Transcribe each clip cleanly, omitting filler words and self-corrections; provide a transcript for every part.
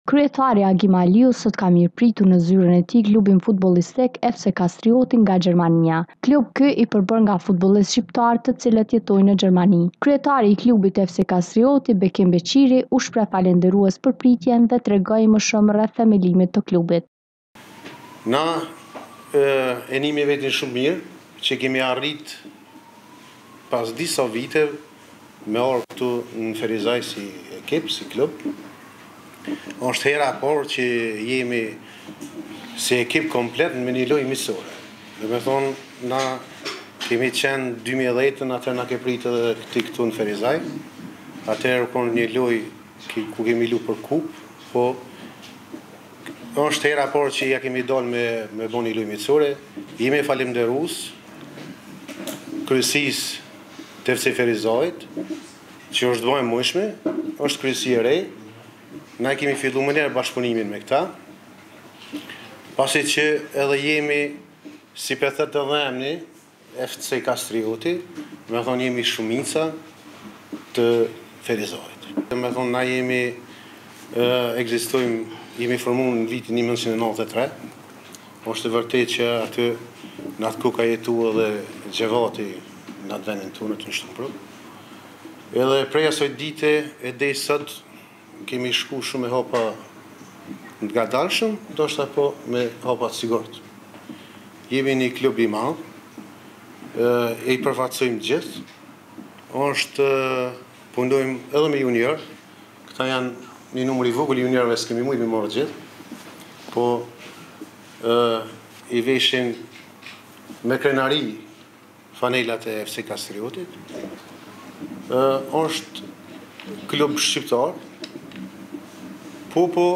Kryetari Agim Aliu sot ka mirëpritur në zyrën e tij klubin futbollistik FC Kastrioti nga Gjermania. Klub ky i përbër nga futbollistë shqiptar të cilët jetojnë në Gjermani. Kryetari i klubit FC Kastrioti, Bekim Beqiri, u shpreh falendërues për pritjen dhe tregoi më shumë rreth themelimit të klubit. Na e njeh vetin shumë mirë që kemi arrit pas disa vite me orë këtu në Ferizaj si ekip, si klub. Është hera por që jemi si ekip komplet në një lojë miqësore. Dhe me thonë, na kemi qenë 2010, atër na ke pritë edhe këtu në Ferizaj. Atër kon një lojë ku kemi lu për kup, po është hera por që ja kemi dalë me bo një lojë miqësore. Jemi falemnderues kryesisë të FC Ferizajit, që është dvojnë mëshme, është kryesi e rej. Na kemi fillu më njerë bashkëpunimin me këta, pasi që edhe jemi, si për thëtë edhe emni, FC Kastrioti, me thonë jemi shumica të Ferizajit. Me thonë na jemi, jemi formu në vitin 1993, është të vërtet që aty në atë ku ka jetu edhe Gjevati në atë vendin tonë të në Shtumbruck. Edhe prej asoj dite e dej sot kemi shku shumë me hapa nga dalshëm, do shta po me hapa të sigurt. Jemi një klub i madh, e i përfaqësojmë gjithë, punojmë edhe me junior, këta janë një numër i vogël juniorëve s'kemi mujtë me morë gjithë, po i veshin me krenari fanelat e FC Kastriotit. Është klub shqiptar, po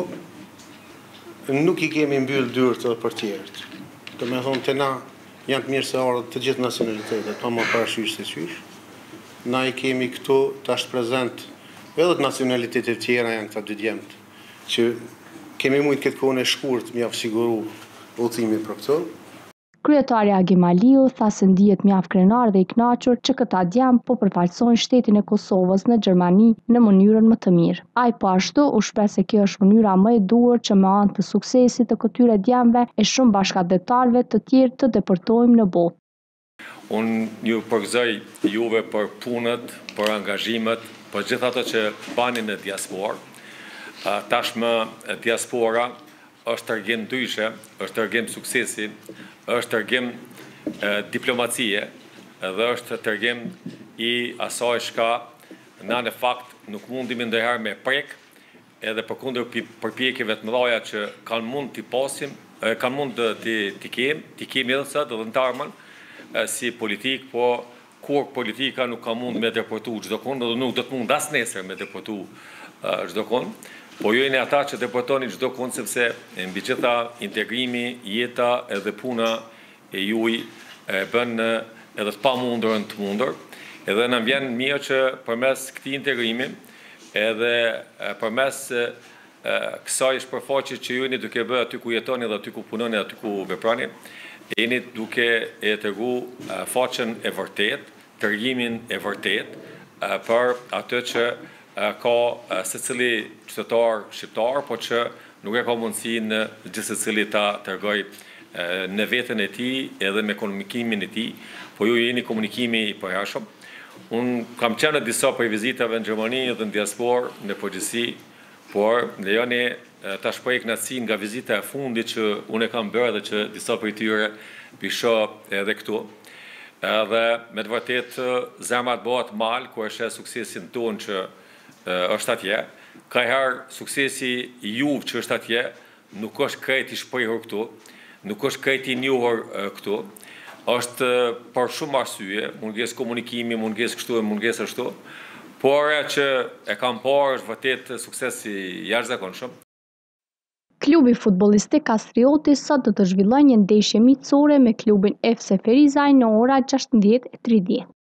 nuk i kemi mbyllë dyrët edhe për tjerët. Të me thonë të na janë të mirë se ardhë të gjithë nacionalitetet, pa më parashysh se qysh. Na i kemi këtu tash prezent edhe të nacionalitetet tjera janë këta dy djemët, që kemi mujtë këtë kohën e shkurt mjaftë siguru udhëtimin për këto. Kryetari Agim Aliu tha se ndihet mjaft krenar dhe i kënaqur që këta djemë po përfaqësojnë shtetin e Kosovës në Gjermani në mënyrën më të mirë. Ai po ashtu u shpreh se kjo është mënyra më e duhur që me anë të suksesit të këtyre djemëve e shumë bashkëdhetarëve të tjerë të deportojmë në botë. Unë ju përgëzoj juve për punët, për angazhimet, për gjithë ato që bani në diasporë. Tashmë diaspora është tërgim ndryshe, është tërgim suksesi, është tërgim diplomacie dhe është tërgim i asaj shka na në fakt nuk mundim ndërherë me prek edhe përkundër përpjekjeve të mëdha që kanë mund t'i pasim, kanë mund t'i kemi edhe sot edhe në tarmën si politik, po kur politika nuk ka mund me deportu çdo kund dhe nuk do të mund as nesër me deportu çdo kund. Po ju jeni ata që deportoni çdo kund sepse mbi gjitha integrimi, jeta edhe puna e juaj bën edhe të pamundurën të mundur. Edhe na vjen mirë që përmes këtij integrimi edhe përmes kësaj shpërfaqje që ju jeni duke bërë aty ku jetoni dhe aty ku punoni dhe aty ku veprani, jeni duke e tregu faqen e vërtet, tërgjimin e vërtet për atë që ka secili qytetar shqiptar, po që nuk e ka mundësi në gjithë secili ta tërgoj në veten e tij edhe me komunikimin e tij, po ju jeni komunikimi i përhershëm. Unë kam qenë në disa prej vizitave në Gjermani dhe në diasporë në përgjithësi, por lejoni ta shpreh kënaqësinë nga vizita e fundit që unë e kam bërë dhe që disa prej tyre shoh edhe këtu. Dhe me të vërtetë zemra të bëhet mal kur e sheh suksesin tonë që është atje. Ka herë suksesi i juve që është atje nuk është krejt i shprehur këtu, nuk është krejt i njohur këtu. Është për shumë arsye, mungesë komunikimi, mungesë kështu e mungesë ashtu, por që e kam parë është vërtet sukses i jashtëzakonshëm. Klubi futbollistik Kastrioti sot do të zhvillojë një ndeshje miqësore me klubin FC Ferizaj në ora 16:30.